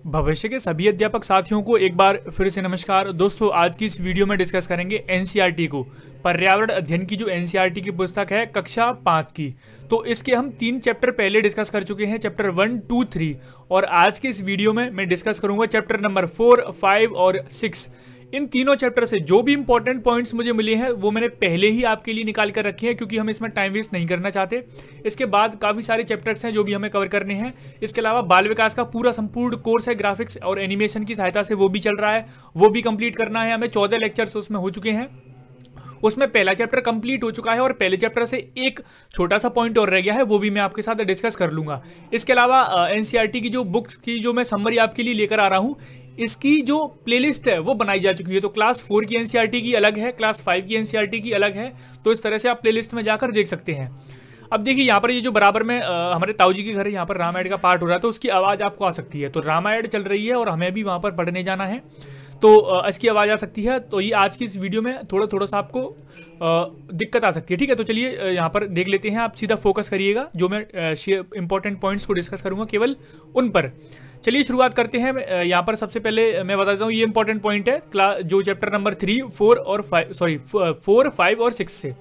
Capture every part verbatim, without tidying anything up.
भविष्य के सभी अध्यापक साथियों को एक बार फिर से नमस्कार। दोस्तों, आज की इस वीडियो में डिस्कस करेंगे एनसीईआरटी को, पर्यावरण अध्ययन की जो एनसीईआरटी की पुस्तक है कक्षा पाँच की। तो इसके हम तीन चैप्टर पहले डिस्कस कर चुके हैं, चैप्टर वन टू थ्री, और आज के इस वीडियो में मैं डिस्कस करूंगा चैप्टर नंबर फोर फाइव और सिक्स। इन तीनों चैप्टर से जो भी इंपॉर्टेंट पॉइंट्स मुझे मिले हैं वो मैंने पहले ही आपके लिए निकाल कर रखे हैं, क्योंकि हम इसमें टाइम वेस्ट नहीं करना चाहते। इसके बाद काफ़ी सारे चैप्टर्स हैं जो भी हमें कवर करने हैं। इसके अलावा बाल विकास का पूरा संपूर्ण कोर्स है, ग्राफिक्स और एनिमेशन की सहायता से, वो भी चल रहा है, वो भी कंप्लीट करना है हमें। चौदह लेक्चर्स उसमें हो चुके हैं, उसमें पहला चैप्टर कंप्लीट हो चुका है और पहले चैप्टर से एक छोटा सा पॉइंट और रह गया है, वो भी मैं आपके साथ डिस्कस कर लूंगा। इसके अलावा एनसीईआरटी की जो बुक्स की जो मैं समरी आपके लिए लेकर आ रहा हूँ, इसकी जो प्लेलिस्ट है वो बनाई जा चुकी है। तो क्लास फोर की एनसीईआरटी की अलग है, क्लास फाइव की एनसीईआरटी की अलग है, तो इस तरह से आप प्लेलिस्ट में जाकर देख सकते हैं। अब देखिए यहाँ पर ये जो बराबर में आ, हमारे ताऊ जी के घर यहाँ पर रामायण का पाठ हो रहा है, तो उसकी आवाज़ आपको आ सकती है। तो रामायण चल रही है और हमें भी वहाँ पर पढ़ने जाना है, तो इसकी आवाज़ आ सकती है। तो ये आज की इस वीडियो में थोड़ा थोड़ा सा आपको दिक्कत आ सकती है, ठीक है। तो चलिए यहाँ पर देख लेते हैं, आप सीधा फोकस करिएगा, जो मैं इंपॉर्टेंट पॉइंट्स को डिस्कस करूँगा केवल उन पर। चलिए शुरुआत करते हैं। यहाँ पर सबसे पहले मैं बता देता हूँ, ये इंपॉर्टेंट पॉइंट है क्लास जो चैप्टर नंबर थ्री फोर और फाइव सॉरी फोर फाइव और सिक्स से।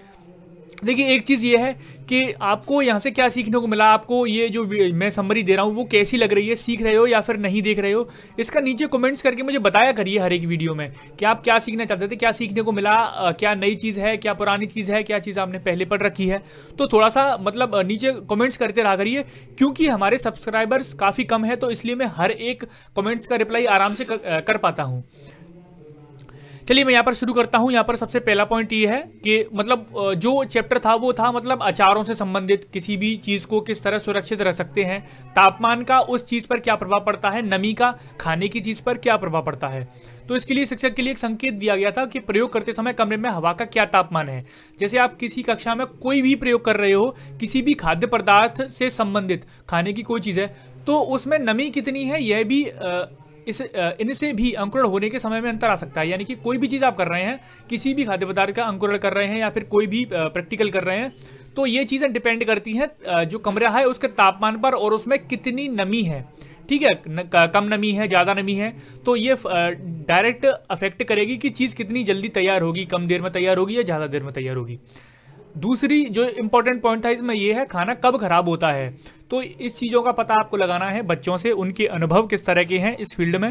देखिए एक चीज़ ये है कि आपको यहाँ से क्या सीखने को मिला, आपको ये जो मैं समरी दे रहा हूँ वो कैसी लग रही है, सीख रहे हो या फिर नहीं देख रहे हो, इसका नीचे कमेंट्स करके मुझे बताया करिए हर एक वीडियो में कि आप क्या सीखना चाहते थे, क्या सीखने को मिला, क्या नई चीज़ है, क्या पुरानी चीज़ है, क्या चीज़ आपने पहले पढ़ रखी है। तो थोड़ा सा मतलब नीचे कमेंट्स करते रहा करिए, क्योंकि हमारे सब्सक्राइबर्स काफ़ी कम है, तो इसलिए मैं हर एक कमेंट्स का रिप्लाई आराम से कर, कर पाता हूँ। चलिए मैं यहाँ पर शुरू करता हूँ। यहाँ पर सबसे पहला पॉइंट ये है कि मतलब जो चैप्टर था वो था मतलब आचारों से संबंधित, किसी भी चीज़ को किस तरह सुरक्षित रख सकते हैं, तापमान का उस चीज़ पर क्या प्रभाव पड़ता है, नमी का खाने की चीज़ पर क्या प्रभाव पड़ता है। तो इसके लिए शिक्षक के लिए एक संकेत दिया गया था कि प्रयोग करते समय कमरे में हवा का क्या तापमान है। जैसे आप किसी कक्षा में कोई भी प्रयोग कर रहे हो, किसी भी खाद्य पदार्थ से संबंधित खाने की कोई चीज़ है, तो उसमें नमी कितनी है यह भी आ, इस इनसे भी अंकुरण होने के समय में अंतर आ सकता है। यानी कि कोई भी चीज़ आप कर रहे हैं, किसी भी खाद्य पदार्थ का अंकुरण कर रहे हैं या फिर कोई भी प्रैक्टिकल कर रहे हैं, तो ये चीज़ें डिपेंड करती हैं जो कमरा है उसके तापमान पर और उसमें कितनी नमी है, ठीक है। कम नमी है, ज़्यादा नमी है, तो ये डायरेक्ट अफेक्ट करेगी कि चीज़ कितनी जल्दी तैयार होगी, कम देर में तैयार होगी या ज़्यादा देर में तैयार होगी। दूसरी जो इंपॉर्टेंट पॉइंट था इसमें यह है खाना कब खराब होता है। तो इस चीज़ों का पता आपको लगाना है बच्चों से, उनके अनुभव किस तरह के हैं इस फील्ड में,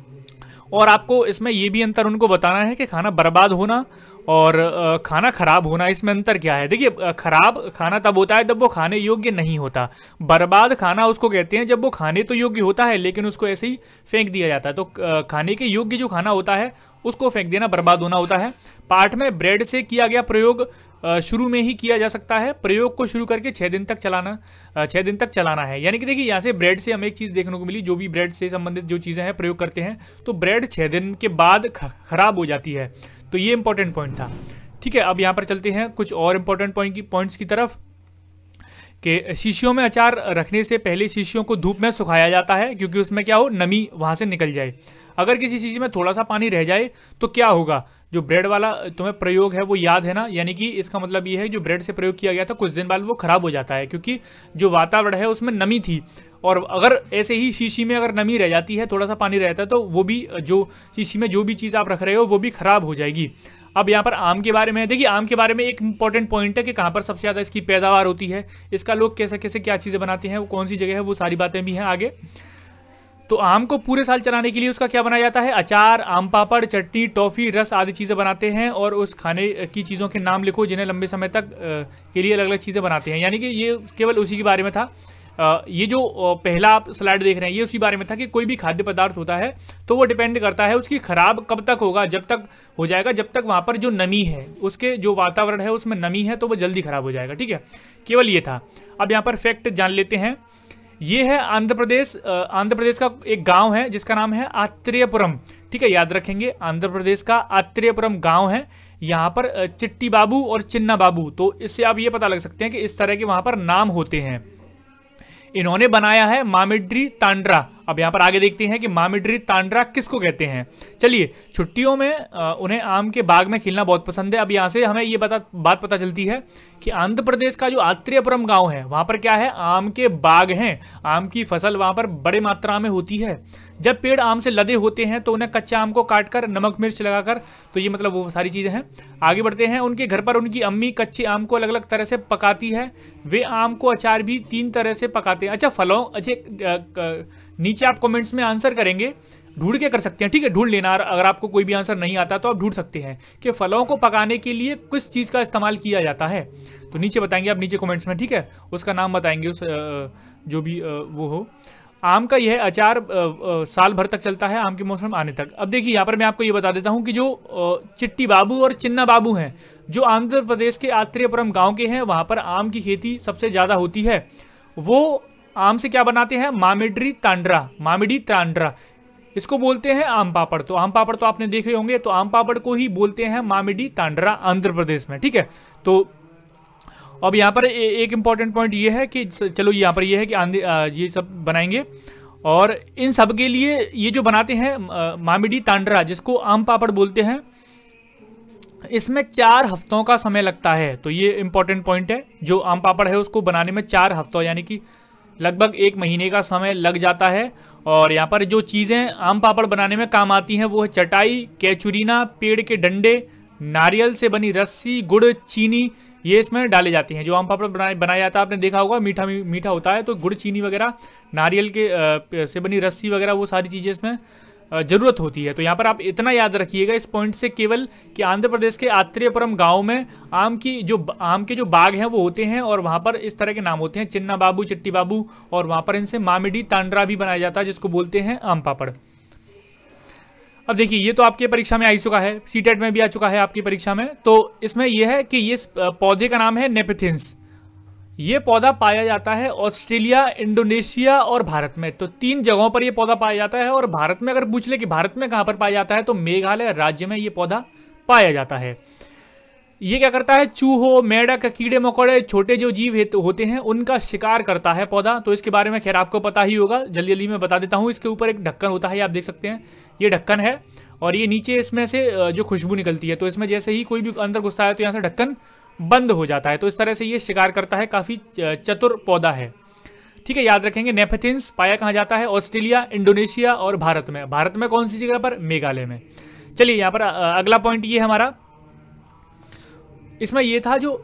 और आपको इसमें यह भी अंतर उनको बताना है कि खाना बर्बाद होना और खाना खराब होना, इसमें अंतर क्या है। देखिए खराब खाना तब होता है जब वो खाने योग्य नहीं होता, बर्बाद खाना उसको कहते हैं जब वो खाने तो योग्य होता है लेकिन उसको ऐसे ही फेंक दिया जाता है। तो खाने के योग्य जो खाना होता है उसको फेंक देना बर्बाद होना होता है। पाठ में ब्रेड से किया गया प्रयोग शुरू में ही किया जा सकता है। प्रयोग को शुरू करके छः दिन तक चलाना छः दिन तक चलाना है। यानी कि देखिए यहाँ से ब्रेड से हमें एक चीज़ देखने को मिली, जो भी ब्रेड से संबंधित जो चीज़ें हैं प्रयोग करते हैं तो ब्रेड छः दिन के बाद खराब हो जाती है। तो ये इंपॉर्टेंट पॉइंट था, ठीक है। अब यहाँ पर चलते हैं कुछ और इंपॉर्टेंट पॉइंट की पॉइंट्स की तरफ कि शीशियों में अचार रखने से पहले शीशियों को धूप में सुखाया जाता है, क्योंकि उसमें क्या हो, नमी वहाँ से निकल जाए। अगर किसी चीज़ में थोड़ा सा पानी रह जाए तो क्या होगा, जो ब्रेड वाला तुम्हें प्रयोग है वो याद है ना, यानी कि इसका मतलब ये है जो ब्रेड से प्रयोग किया गया था कुछ दिन बाद वो खराब हो जाता है, क्योंकि जो वातावरण है उसमें नमी थी। और अगर ऐसे ही शीशी में अगर नमी रह जाती है, थोड़ा सा पानी रहता है, तो वो भी जो शीशी में जो भी चीज़ आप रख रहे हो वो भी खराब हो जाएगी। अब यहाँ पर आम के बारे में देखिए, आम के बारे में एक इंपॉर्टेंट पॉइंट है कि कहाँ पर सबसे ज़्यादा इसकी पैदावार होती है, इसका लोग कैसे कैसे क्या चीज़ें बनाते हैं, वो कौन सी जगह है, वो सारी बातें भी हैं आगे। तो आम को पूरे साल चलाने के लिए उसका क्या बनाया जाता है, अचार, आम पापड़, चटनी, टॉफ़ी, रस आदि चीज़ें बनाते हैं। और उस खाने की चीज़ों के नाम लिखो जिन्हें लंबे समय तक के लिए अलग अलग चीज़ें बनाते हैं। यानी कि ये केवल उसी के बारे में था। ये जो पहला आप स्लाइड देख रहे हैं ये उसी बारे में था कि कोई भी खाद्य पदार्थ होता है तो वो डिपेंड करता है उसकी खराब कब तक होगा, जब तक हो जाएगा जब तक वहाँ पर जो नमी है, उसके जो वातावरण है उसमें नमी है, तो वो जल्दी खराब हो जाएगा, ठीक है। केवल ये था। अब यहाँ पर फैक्ट जान लेते हैं। ये है आंध्र प्रदेश, आंध्र प्रदेश का एक गांव है जिसका नाम है आत्रेयपुरम, ठीक है, याद रखेंगे। आंध्र प्रदेश का आत्रेयपुरम गांव है। यहाँ पर चिट्टी बाबू और चिन्ना बाबू, तो इससे आप ये पता लग सकते हैं कि इस तरह के वहाँ पर नाम होते हैं। इन्होंने बनाया है मामिड्री तांड्रा। अब यहाँ पर आगे देखते हैं कि मामिड्री तांड्रा किसको कहते हैं। चलिए, छुट्टियों में उन्हें आम के बाग में खेलना बहुत पसंद है। अब यहाँ से हमें ये बता बात पता चलती है कि आंध्र प्रदेश का जो आत्रेयपुरम गांव है वहां पर क्या है, आम के बाग हैं, आम की फसल वहां पर बड़े मात्रा में होती है। जब पेड़ आम से लदे होते हैं तो उन्हें कच्चे आम को काटकर नमक मिर्च लगाकर, तो ये मतलब वो सारी चीजें हैं। आगे बढ़ते हैं। उनके घर पर उनकी अम्मी कच्चे आम को अलग अलग तरह से पकाती है। वे आम को अचार भी तीन तरह से पकाते हैं। अच्छा फलों, अच्छा नीचे आप कमेंट्स में आंसर करेंगे, ढूंढ के कर सकते हैं, ठीक है, ढूंढ लेना। अगर आपको कोई भी आंसर नहीं आता तो आप ढूंढ सकते हैं कि फलों को पकाने के लिए किस चीज का इस्तेमाल किया जाता है। तो नीचे बताएंगे आप, नीचे कमेंट्स में, ठीक है, उसका नाम बताएंगे, उस जो भी वो हो। आम का यह अचार साल भर तक चलता है, आम के मौसम आने तक। अब देखिए यहाँ पर मैं आपको ये बता देता हूँ कि जो चिट्टी बाबू और चिन्ना बाबू हैं, जो आंध्र प्रदेश के आत्रेयपुरम गांव के हैं, वहां पर आम की खेती सबसे ज्यादा होती है। वो आम से क्या बनाते हैं, मामिडी तांड्रा, मामिडी तांड्रा, इसको बोलते हैं आम पापड़। तो आम पापड़ तो आपने देखे होंगे, तो आम पापड़ को ही बोलते हैं मामिडी तांड्रा आंध्र प्रदेश में, ठीक है। तो अब यहाँ पर ए, एक इंपॉर्टेंट पॉइंट ये है कि चलो यहाँ पर ये है कि आंध्र ये सब बनाएंगे, और इन सब के लिए ये जो बनाते हैं मामिडी तांड्रा, जिसको आम पापड़ बोलते हैं, इसमें चार हफ्तों का समय लगता है। तो ये इंपॉर्टेंट पॉइंट है, जो आम पापड़ है उसको बनाने में चार हफ्तों यानी कि लगभग एक महीने का समय लग जाता है। और यहाँ पर जो चीज़ें आम पापड़ बनाने में काम आती हैं वो है चटाई, केचुरीना, पेड़ के डंडे, नारियल से बनी रस्सी, गुड़, चीनी, ये इसमें डाले जाते हैं। जो आम पापड़ बनाया बनाया जाता है आपने देखा होगा, मीठा मीठा होता है, तो गुड़, चीनी वगैरह, नारियल के से बनी रस्सी वगैरह, वो सारी चीज़ें इसमें जरूरत होती है। तो यहाँ पर आप इतना याद रखिएगा इस पॉइंट से केवल कि आंध्र प्रदेश के आत्रेयपुरम गांव में आम की जो आम के जो बाग हैं वो होते हैं, और वहां पर इस तरह के नाम होते हैं, चिन्ना बाबू, चिट्टी बाबू, और वहां पर इनसे मामिडी तांड्रा भी बनाया जाता है, जिसको बोलते हैं आम पापड़। अब देखिए ये तो आपके परीक्षा में आ चुका है, सीटेट में भी आ चुका है आपकी परीक्षा में। तो इसमें यह है कि ये पौधे का नाम है नेपिथिन्स। ये पौधा पाया जाता है ऑस्ट्रेलिया, इंडोनेशिया और भारत में। तो तीन जगहों पर यह पौधा पाया जाता है। और भारत में अगर पूछ ले कि भारत में कहां पर पाया जाता है, तो मेघालय राज्य में यह पौधा पाया जाता है। ये क्या करता है, चूहों, मेंढक, कीड़े मकोड़े, छोटे जो जीव होते हैं उनका शिकार करता है पौधा। तो इसके बारे में खैर आपको पता ही होगा, जल्दी जल्दी मैं बता देता हूँ। इसके ऊपर एक ढक्कन होता है, आप देख सकते हैं, ये ढक्कन है, और ये नीचे इसमें से जो खुशबू निकलती है, तो इसमें जैसे ही कोई भी अंदर घुसता है तो यहाँ से ढक्कन बंद हो जाता है। तो इस तरह से ये शिकार करता है, काफी चतुर पौधा है, ठीक है, याद रखेंगे। नेपिथिन्स पाया कहाँ जाता है, ऑस्ट्रेलिया, इंडोनेशिया और भारत में। भारत में कौन सी जगह पर, मेघालय में। चलिए यहाँ पर अगला पॉइंट ये हमारा, इसमें ये था जो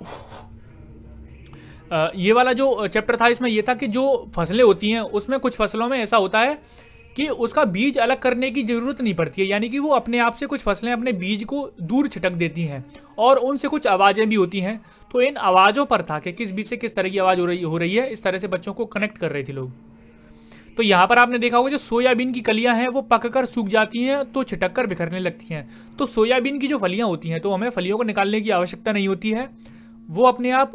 ये वाला जो चैप्टर था, इसमें ये था कि जो फसलें होती हैं उसमें कुछ फसलों में ऐसा होता है कि उसका बीज अलग करने की जरूरत नहीं पड़ती है, यानी कि वो अपने आप से कुछ फसलें अपने बीज को दूर छिटक देती हैं, और उनसे कुछ आवाजें भी होती हैं। तो इन आवाजों पर था कि किस बीज से किस तरह की आवाज हो रही हो रही है, इस तरह से बच्चों को कनेक्ट कर रहे थे लोग। तो यहाँ पर आपने देखा होगा जो सोयाबीन की कलियां हैं वो पककर सूख जाती हैं तो छिटक कर बिखरने लगती हैं। तो सोयाबीन की जो फलियां होती हैं, तो हमें फलियों को निकालने की आवश्यकता नहीं होती है, वो अपने आप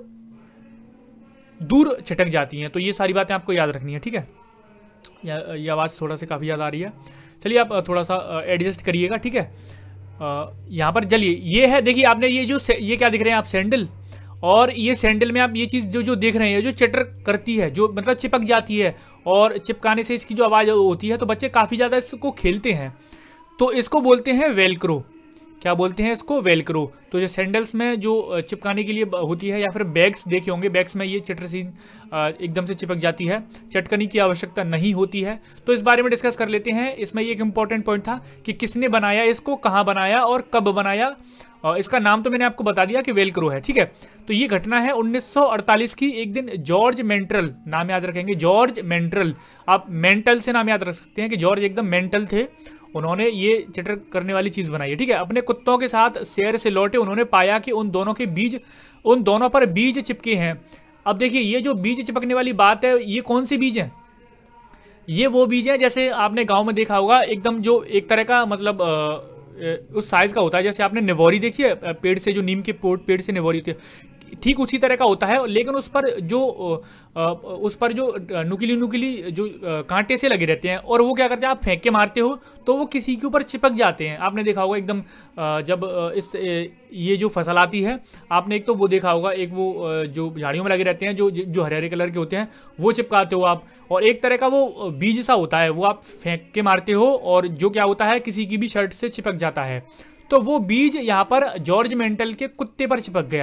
दूर छिटक जाती हैं। तो ये सारी बातें आपको याद रखनी है, ठीक है। ये आवाज़ थोड़ा सा काफ़ी ज़्यादा आ रही है, चलिए आप थोड़ा सा एडजस्ट करिएगा, ठीक है। यहाँ पर चलिए ये है, देखिए आपने ये जो ये क्या दिख रहे हैं आप, सैंडल, और ये सैंडल में आप ये चीज़ जो जो देख रहे हैं, जो चटर करती है, जो मतलब चिपक जाती है, और चिपकाने से इसकी जो आवाज़ होती है, तो बच्चे काफ़ी ज़्यादा इसको खेलते हैं। तो इसको बोलते हैं वेलक्रो। क्या बोलते हैं इसको, वेलक्रो। तो जो सैंडल्स में जो चिपकाने के लिए होती है, या फिर बैग्स देखे होंगे, बैग्स में ये चटर सी एकदम से चिपक जाती है, चटकनी की आवश्यकता नहीं होती है। तो इस बारे में डिस्कस कर लेते हैं। इसमें ये एक इंपॉर्टेंट पॉइंट था कि किसने बनाया इसको, कहाँ बनाया और कब बनाया। और इसका नाम तो मैंने आपको बता दिया कि वेलक्रो है, ठीक है। तो ये घटना है उन्नीस सौ अड़तालीस की। एक दिन जॉर्ज मेंटल, नाम याद रखेंगे, जॉर्ज मेंटल, आप मेंटल से नाम याद रख सकते हैं कि जॉर्ज एकदम मेंटल थे, उन्होंने ये चटर करने वाली चीज बनाई है, ठीक है। अपने कुत्तों के साथ शहर से लौटे, उन्होंने पाया कि उन दोनों के बीज, उन दोनों पर बीज चिपके हैं। अब देखिए ये जो बीज चिपकने वाली बात है, ये कौन से बीज हैं, ये वो बीज है जैसे आपने गांव में देखा होगा, एकदम जो एक तरह का मतलब आ, उस साइज का होता है, जैसे आपने निवोरी देखी है, पेड़ से जो नीम के पेड़ से निवोरी होती है, ठीक उसी तरह का होता है, लेकिन उस पर जो उस पर जो नुकीली नुकीली जो कांटे से लगे रहते हैं, और वो क्या करते हैं, आप फेंक के मारते हो तो वो किसी के ऊपर चिपक जाते हैं। आपने देखा होगा एकदम जब इस ये जो फसल आती है, आपने एक तो वो देखा होगा, एक वो जो झाड़ियों में लगे रहते हैं, जो जो हरे हरे कलर के होते हैं, वो चिपकाते हो आप, और एक तरह का वो बीज सा होता है, वो आप फेंक के मारते हो, और जो क्या होता है, किसी की भी शर्ट से चिपक जाता है। तो वो बीज यहाँ पर जॉर्ज मेंटल के कुत्ते पर चिपक गया।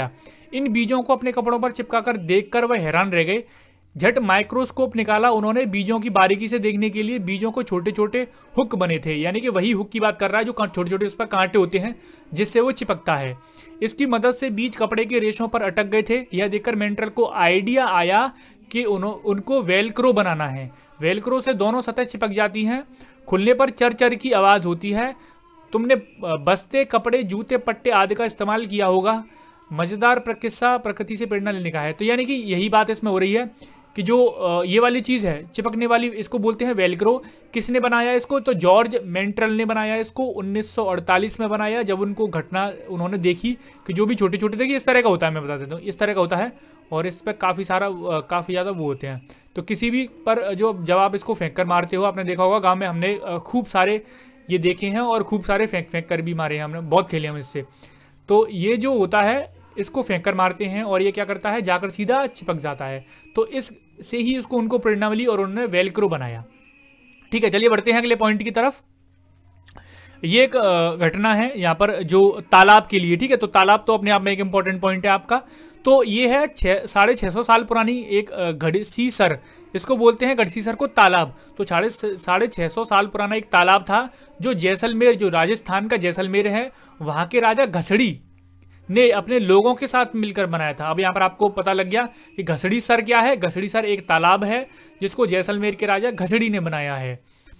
इन बीजों को अपने कपड़ों पर चिपकाकर देखकर वह हैरान रह गए। झट माइक्रोस्कोप निकाला उन्होंने बीजों की बारीकी से देखने के लिए। बीजों को छोटे छोटे हुक बने थे, यानी कि वही हुक की बात कर रहा है जो छोटे छोटे उस पर कांटे होते हैं जिससे वो चिपकता है। इसकी मदद से बीज कपड़े के रेशों पर अटक गए थे। यह देखकर मेंट्रल को आइडिया आया कि उनको वेलक्रो बनाना है। वेलक्रो से दोनों सतह चिपक जाती हैं। खुलने पर चर चर की आवाज होती है। तुमने बस्ते, कपड़े, जूते, पट्टे आदि का इस्तेमाल किया होगा। मजेदार किस्सा प्रकृति से प्रेरणा लेने का है। तो यानी कि यही बात इसमें हो रही है कि जो ये वाली चीज़ है चिपकने वाली, इसको बोलते हैं वेलक्रो। किसने बनाया इसको? तो जॉर्ज मेंट्रल ने बनाया इसको। उन्नीस सौ अड़तालीस में बनाया, जब उनको घटना उन्होंने देखी कि जो भी छोटे छोटे, देखिए इस तरह का होता है, मैं बता देता हूँ, इस तरह का होता है और इस पर काफ़ी सारा काफ़ी ज़्यादा वो होते हैं। तो किसी भी पर जो जब आप इसको फेंक कर मारते हो, आपने देखा होगा गाँव में हमने खूब सारे ये देखे हैं और खूब सारे फेंक फेंक कर भी मारे हैं, हमने बहुत खेले हम इससे। तो ये जो होता है इसको फेंक कर मारते हैं और ये क्या करता है, जाकर सीधा चिपक जाता है। तो इस से ही उसको उनको प्रेरणा मिली और उन्होंने वेलक्रो बनाया। ठीक है, चलिए बढ़ते हैं अगले पॉइंट की तरफ। ये एक घटना है यहाँ पर जो तालाब के लिए। ठीक है, तो तालाब तो अपने आप में एक इंपॉर्टेंट पॉइंट है आपका। तो ये है छः साढ़े छः सौ साल पुरानी एक घड़सीसर, इसको बोलते हैं घड़सीसर को तालाब। तो साढ़े साढ़े छः सौ साल पुराना एक तालाब था जो जैसलमेर, जो राजस्थान का जैसलमेर है, वहाँ के राजा घसड़ी ने अपने लोगों के साथ मिलकर बनाया था। अब यहाँ पर आपको पता लग गया कि घसड़ी सर क्या है। घसड़ी सर एक तालाब है जिसको जैसलमेर के राजा घसड़ी ने बनाया है।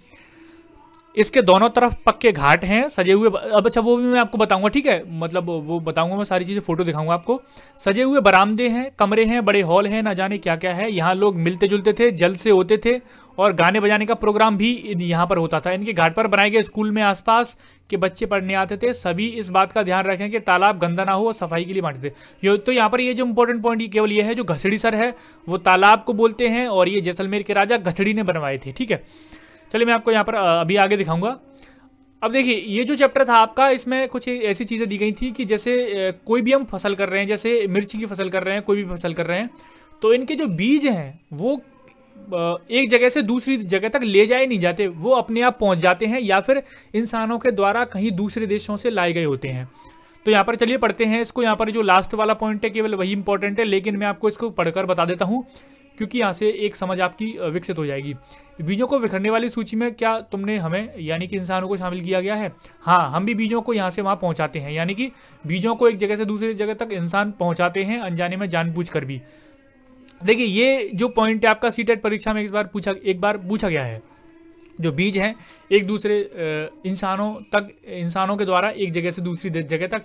इसके दोनों तरफ पक्के घाट हैं सजे हुए। अब अच्छा वो भी मैं आपको बताऊंगा, ठीक है, मतलब वो बताऊंगा मैं, सारी चीजें फोटो दिखाऊंगा आपको। सजे हुए बरामदे हैं, कमरे हैं, बड़े हॉल हैं, ना जाने क्या क्या है। यहाँ लोग मिलते जुलते थे, जल से होते थे और गाने बजाने का प्रोग्राम भी यहाँ पर होता था। इनके घाट पर बनाए गए स्कूल में आसपास के बच्चे पढ़ने आते थे। सभी इस बात का ध्यान रखें कि तालाब गंदा ना हो और सफाई के लिए बांटते थे। तो यहाँ पर ये जो इंपॉर्टेंट पॉइंट केवल ये है, जो घसड़ी सर है वो तालाब को बोलते हैं और ये जैसलमेर के राजा घसड़ी ने बनवाए थे। ठीक है, चलिए मैं आपको यहाँ पर अभी आगे दिखाऊंगा। अब देखिए ये जो चैप्टर था आपका, इसमें कुछ ऐसी चीज़ें दी गई थी कि जैसे कोई भी हम फसल कर रहे हैं, जैसे मिर्ची की फसल कर रहे हैं, कोई भी फसल कर रहे हैं, तो इनके जो बीज हैं वो एक जगह से दूसरी जगह तक ले जाए नहीं जाते, वो अपने आप पहुंच जाते हैं या फिर इंसानों के द्वारा कहीं दूसरे देशों से लाए गए होते हैं। तो यहाँ पर चलिए पढ़ते हैं इसको। यहाँ पर जो लास्ट वाला पॉइंट है केवल वही इंपॉर्टेंट है, लेकिन मैं आपको इसको पढ़कर बता देता हूँ क्योंकि यहाँ से एक समझ आपकी विकसित हो जाएगी। बीजों को बिखरने वाली सूची में क्या तुमने हमें यानी कि इंसानों को शामिल किया गया है? हाँ, हम भी बीजों को यहाँ से वहाँ पहुँचाते हैं, यानी कि बीजों को एक जगह से दूसरी जगह तक इंसान पहुँचाते हैं अनजाने में, जानबूझकर भी। देखिए ये जो पॉइंट है आपका सीटेट परीक्षा में इस बार पूछा एक बार पूछा गया है। जो बीज हैं एक दूसरे इंसानों तक, इंसानों के द्वारा एक जगह से दूसरी जगह तक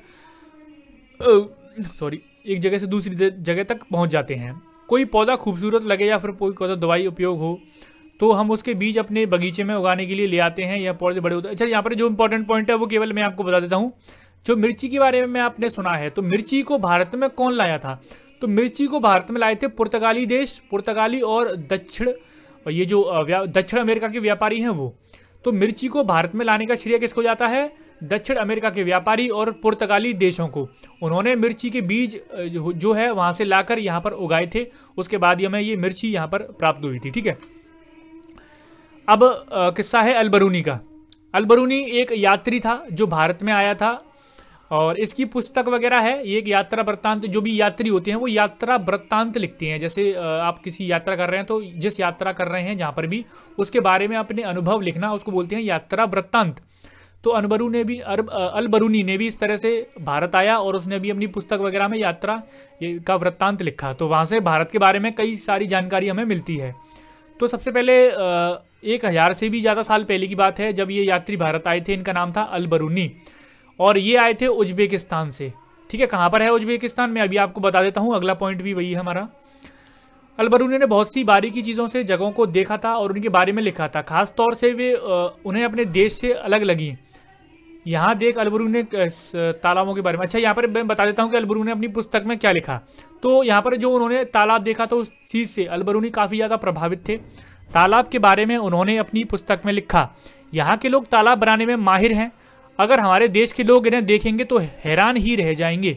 सॉरी एक जगह से दूसरी जगह तक पहुँच जाते हैं। कोई पौधा खूबसूरत लगे या फिर कोई पौधा दवाई उपयोग हो तो हम उसके बीज अपने बगीचे में उगाने के लिए ले आते हैं, या पौधे बड़े होते हैं। अच्छा, यहाँ पर जो इंपॉर्टेंट पॉइंट है वो केवल मैं आपको बता देता हूँ। जो मिर्ची के बारे में आपने सुना है, तो मिर्ची को भारत में कौन लाया था? तो मिर्ची को भारत में लाए थे पुर्तगाली देश, पुर्तगाली और दक्षिण, ये जो दक्षिण अमेरिका के व्यापारी हैं वो। तो मिर्ची को भारत में लाने का श्रेय किसको जाता है? दक्षिण अमेरिका के व्यापारी और पुर्तगाली देशों को। उन्होंने मिर्ची के बीज जो है वहां से लाकर यहाँ पर उगाए थे, उसके बाद हमें ये मिर्ची यहाँ पर प्राप्त हुई थी। ठीक है, अब किस्सा है अलबरूनी का। अलबरूनी एक यात्री था जो भारत में आया था और इसकी पुस्तक वगैरह है। ये एक यात्रा वृत्तांत, जो भी यात्री होते हैं वो यात्रा वृत्तांत लिखते हैं। जैसे आप किसी यात्रा कर रहे हैं तो जिस यात्रा कर रहे हैं जहाँ पर भी, उसके बारे में अपने अनुभव लिखना, उसको बोलते हैं यात्रा वृत्तांत। तो अनबरू ने भी अलबरूनी ने भी इस तरह से भारत आया और उसने भी अपनी पुस्तक वगैरह में यात्रा का वृत्तांत लिखा। तो वहाँ से भारत के बारे में कई सारी जानकारी हमें मिलती है। तो सबसे पहले एक हजार से भी ज़्यादा साल पहले की बात है जब ये यात्री भारत आए थे। इनका नाम था अलबरूनी और ये आए थे उज्बेकिस्तान से। ठीक है, कहाँ पर है उज्बेकिस्तान, मैं अभी आपको बता देता हूँ। अगला पॉइंट भी वही है हमारा। अलबरूनी ने बहुत सी बारीकी चीज़ों से जगहों को देखा था और उनके बारे में लिखा था। खास तौर से वे उन्हें अपने देश से अलग लगी। यहाँ देख अलबरूनी ने तालाबों के बारे में। अच्छा, यहाँ पर मैं बता देता हूँ कि अलबरूनी ने अपनी पुस्तक में क्या लिखा। तो यहाँ पर जो उन्होंने तालाब देखा तो उस चीज़ से अलबरूनी काफ़ी ज़्यादा प्रभावित थे। तालाब के बारे में उन्होंने अपनी पुस्तक में लिखा, यहाँ के लोग तालाब बनाने में माहिर हैं। अगर हमारे देश के लोग इन्हें देखेंगे तो हैरान ही रह जाएंगे।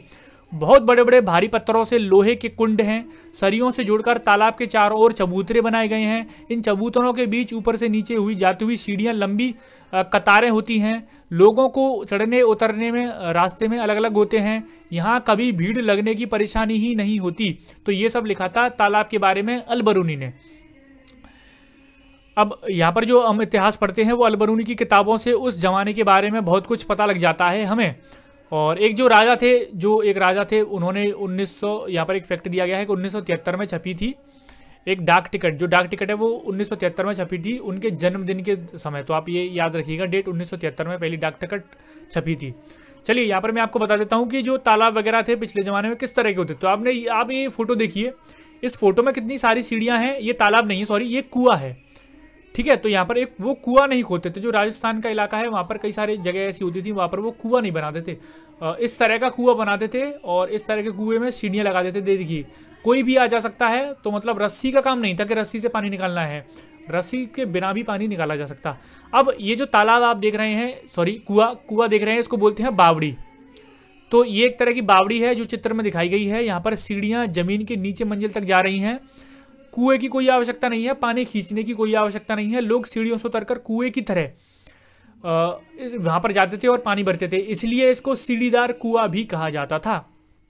बहुत बड़े बड़े भारी पत्थरों से लोहे के कुंड हैं। सरियों से जोड़कर तालाब के चारों ओर चबूतरे बनाए गए हैं। इन चबूतरों के बीच ऊपर से नीचे हुई जाती हुई सीढ़ियां लंबी कतारें होती हैं। लोगों को चढ़ने उतरने में रास्ते में अलग अलग होते हैं। यहाँ कभी भीड़ लगने की परेशानी ही नहीं होती। तो ये सब लिखा था तालाब के बारे में अल-बरूनी ने। अब यहाँ पर जो हम इतिहास पढ़ते हैं वो अल-बरूनी की किताबों से उस जमाने के बारे में बहुत कुछ पता लग जाता है हमें। और एक जो राजा थे जो एक राजा थे उन्होंने उन्नीस सौ यहाँ पर एक फैक्ट दिया गया है कि उन्नीस सौ तिहत्तर में छपी थी एक डाक टिकट। जो डाक टिकट है वो उन्नीस सौ तिहत्तर में छपी थी उनके जन्मदिन के समय। तो आप ये याद रखिएगा, डेट उन्नीस सौ तिहत्तर में पहली डाक टिकट छपी थी। चलिए यहाँ पर मैं आपको बता देता हूँ कि जो तालाब वगैरह थे पिछले ज़माने में किस तरह के होते। तो आपने आप ये फोटो देखिए, इस फोटो में कितनी सारी सीढ़ियाँ हैं। ये तालाब नहीं है, सॉरी, ये कुआं है, ठीक है। तो यहाँ पर एक वो कुआं नहीं खोदते थे। जो राजस्थान का इलाका है वहाँ पर कई सारी जगह ऐसी होती थी, वहाँ पर वो कुआं नहीं बनाते थे, इस तरह का कुआं बनाते थे और इस तरह के कुएं में सीढ़ियाँ लगा देते थे। देखिए कोई भी आ जा सकता है। तो मतलब रस्सी का काम नहीं था कि रस्सी से पानी निकालना है, रस्सी के बिना भी पानी निकाला जा सकता। अब ये जो तालाब आप देख रहे हैं, सॉरी कुआं कुआं देख रहे हैं, इसको बोलते हैं बावड़ी। तो ये एक तरह की बावड़ी है जो चित्र में दिखाई गई है। यहाँ पर सीढ़ियाँ जमीन के नीचे मंजिल तक जा रही हैं। कुएं की कोई आवश्यकता नहीं है, पानी खींचने की कोई आवश्यकता नहीं है। लोग सीढ़ियों से उतरकर कुएं की तरह वहां पर जाते थे और पानी भरते थे, इसलिए इसको सीढ़ीदार कुआं भी कहा जाता था।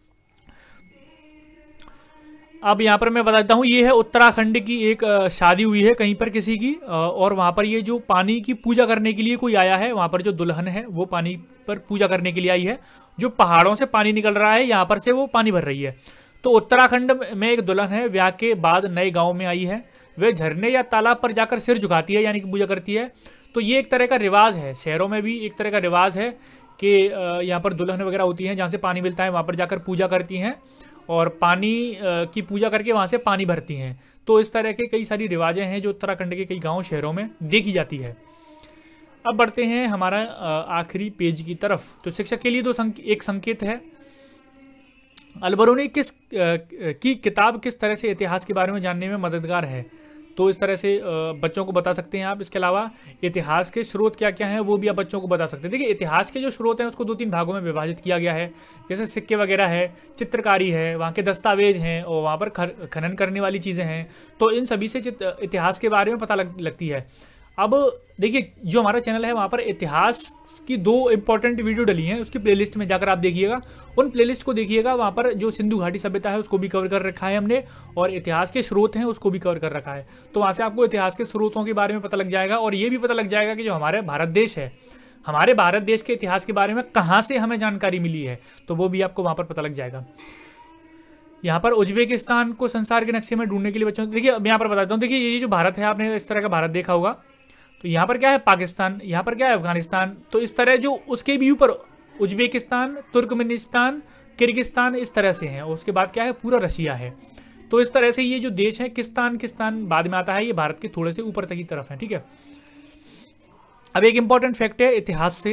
अब यहाँ पर मैं बताता हूँ, ये है उत्तराखंड की एक शादी हुई है कहीं पर किसी की, और वहाँ पर ये जो पानी की पूजा करने के लिए कोई आया है, वहाँ पर जो दुल्हन है वो पानी पर पूजा करने के लिए आई है। जो पहाड़ों से पानी निकल रहा है यहाँ पर से वो पानी भर रही है। तो उत्तराखंड में एक दुल्हन है, ब्याह के बाद नए गाँव में आई है, वह झरने या तालाब पर जाकर सिर झुकाती है, यानी कि पूजा करती है। तो ये एक तरह का रिवाज है, शहरों में भी एक तरह का रिवाज है कि यहाँ पर दुल्हन वगैरह होती हैं, जहाँ से पानी मिलता है वहाँ पर जाकर पूजा करती हैं और पानी की पूजा करके वहाँ से पानी भरती हैं। तो इस तरह के कई सारी रिवाजें हैं जो उत्तराखंड के कई गांव शहरों में देखी जाती है। अब बढ़ते हैं हमारा आखिरी पेज की तरफ। तो शिक्षक के लिए तो संक, एक संकेत है। अल-बरूनी किस की किताब किस तरह से इतिहास के बारे में जानने में मददगार है, तो इस तरह से बच्चों को बता सकते हैं आप। इसके अलावा इतिहास के स्रोत क्या क्या हैं वो भी आप बच्चों को बता सकते हैं। देखिए इतिहास के जो स्रोत हैं उसको दो तीन भागों में विभाजित किया गया है, जैसे सिक्के वगैरह है, चित्रकारी है, वहाँ के दस्तावेज हैं और वहाँ पर खनन करने वाली चीज़ें हैं। तो इन सभी से इतिहास के बारे में पता लग, लगती है। अब देखिए जो हमारा चैनल है वहाँ पर इतिहास की दो इंपॉर्टेंट वीडियो डली हैं, उसकी प्लेलिस्ट में जाकर आप देखिएगा, उन प्लेलिस्ट को देखिएगा। वहाँ पर जो सिंधु घाटी सभ्यता है उसको भी कवर कर रखा है हमने, और इतिहास के स्रोत हैं उसको भी कवर कर रखा है। तो वहाँ से आपको इतिहास के स्रोतों के बारे में पता लग जाएगा, और ये भी पता लग जाएगा कि जो हमारे भारत देश है, हमारे भारत देश के इतिहास के बारे में कहाँ से हमें जानकारी मिली है, तो वो भी आपको वहाँ पर पता लग जाएगा। यहाँ पर उज्बेकिस्तान को संसार के नक्शे में ढूंढने के लिए बच्चों, देखिए मैं यहाँ पर बताता हूँ। देखिए ये जो भारत है, आपने इस तरह का भारत देखा होगा, तो यहाँ पर क्या है पाकिस्तान, यहाँ पर क्या है अफगानिस्तान। तो इस तरह जो उसके भी ऊपर उज्बेकिस्तान, तुर्कमेनिस्तान, किर्गिस्तान इस तरह से हैं, और उसके बाद क्या है पूरा रशिया है। तो इस तरह से ये जो देश है, किस्तान किस्तान बाद में आता है, ये भारत के थोड़े से ऊपर तक की तरफ है, ठीक है। अब एक इंपॉर्टेंट फैक्ट है इतिहास से,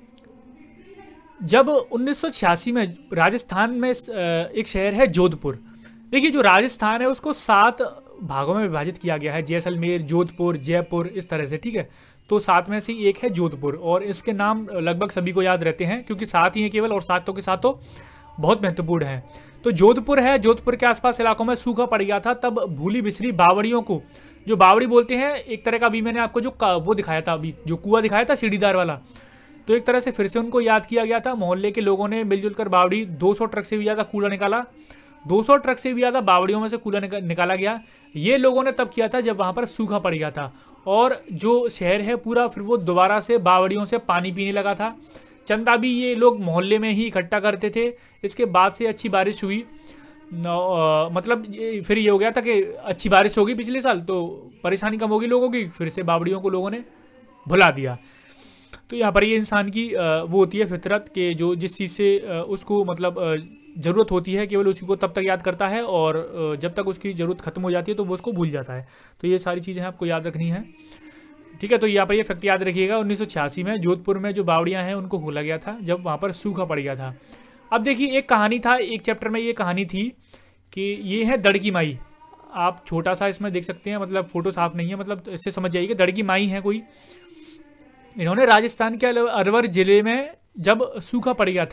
जब उन्नीस सौ छियासी में राजस्थान में एक शहर है जोधपुर। देखिए जो राजस्थान है उसको सात भागों में विभाजित किया गया है, जैसलमेर, जोधपुर, जयपुर, इस तरह से, ठीक है। तो सात में से एक है जोधपुर, और इसके नाम लगभग सभी को याद रहते हैं क्योंकि सात ही हैं केवल, और सातों के सातों बहुत महत्वपूर्ण हैं। तो जोधपुर है, जोधपुर के आसपास इलाकों में सूखा पड़ गया था, तब भूली बिसरी बावड़ियों को, जो बावड़ी बोलते हैं एक तरह का, अभी मैंने आपको जो वो दिखाया था, अभी जो कुआं दिखाया था सीढ़ीदार वाला, तो एक तरह से फिर से उनको याद किया गया था। मोहल्ले के लोगों ने मिलजुल कर बावड़ी दो सौ ट्रक से भी ज़्यादा कूड़ा निकाला, दो सौ ट्रक से भी ज़्यादा बावड़ियों में से कूड़ा निकाला गया। ये लोगों ने तब किया था जब वहाँ पर सूखा पड़ गया था, और जो शहर है पूरा फिर वो दोबारा से बावड़ियों से पानी पीने लगा था। चंदा भी ये लोग मोहल्ले में ही इकट्ठा करते थे। इसके बाद से अच्छी बारिश हुई, आ, मतलब ये फिर ये हो गया था कि अच्छी बारिश होगी पिछले साल, तो परेशानी कम होगी लोगों की, फिर से बावड़ियों को लोगों ने भुला दिया। तो यहाँ पर ये इंसान की वो होती है फितरत के जो जिस चीज़ से उसको मतलब ज़रूरत होती है केवल उसी को तब तक याद करता है, और जब तक उसकी ज़रूरत खत्म हो जाती है तो वो उसको भूल जाता है। तो ये सारी चीज़ें आपको याद रखनी है, ठीक है। तो यहाँ पर ये फैक्ट याद रखिएगा, उन्नीस सौ छियासी में जोधपुर में जो बावड़ियाँ हैं उनको खोला गया था जब वहाँ पर सूखा पड़ गया था। अब देखिए एक कहानी था, एक चैप्टर में ये कहानी थी कि ये है दड़ की माई। आप छोटा सा इसमें देख सकते हैं, मतलब फोटो साफ नहीं है, मतलब इससे समझ जाइए दड़ की माई है कोई। इन्होंने राजस्थान के अलवर जिले में जब सूखा पड़ गया था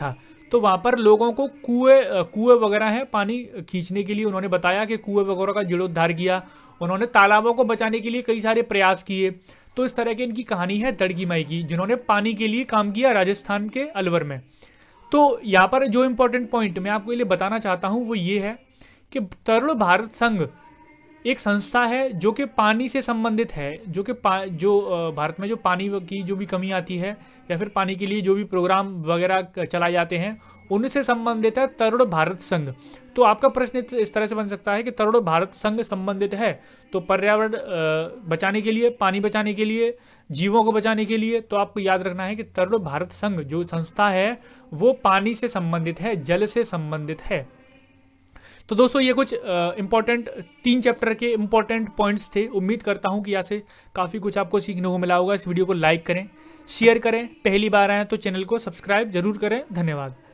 तो वहाँ पर लोगों को कुएं कुएं वगैरह हैं पानी खींचने के लिए। उन्होंने बताया कि कुएं वगैरह का जीर्णोद्धार किया, उन्होंने तालाबों को बचाने के लिए कई सारे प्रयास किए। तो इस तरह की इनकी कहानी है दड़गी माई की, जिन्होंने पानी के लिए काम किया राजस्थान के अलवर में। तो यहाँ पर जो इम्पोर्टेंट पॉइंट मैं आपको ये लिए बताना चाहता हूँ वो ये है कि तरुण भारत संघ एक संस्था है जो कि पानी से संबंधित है, जो कि जो भारत में जो पानी की जो भी कमी आती है या फिर पानी के लिए जो भी प्रोग्राम वगैरह चलाए जाते हैं उनसे संबंधित है तरुण भारत संघ। तो आपका प्रश्न इस तरह से बन सकता है कि तरुण भारत संघ संबंधित है तो पर्यावरण बचाने के लिए, पानी बचाने के लिए, जीवों को बचाने के लिए, तो आपको याद रखना है कि तरुण भारत संघ जो संस्था है वो पानी से संबंधित है, जल से संबंधित है। तो दोस्तों ये कुछ इंपॉर्टेंट तीन चैप्टर के इंपॉर्टेंट पॉइंट्स थे। उम्मीद करता हूँ कि यहाँ से काफ़ी कुछ आपको सीखने को मिला होगा। इस वीडियो को लाइक करें, शेयर करें, पहली बार आए तो चैनल को सब्सक्राइब जरूर करें। धन्यवाद।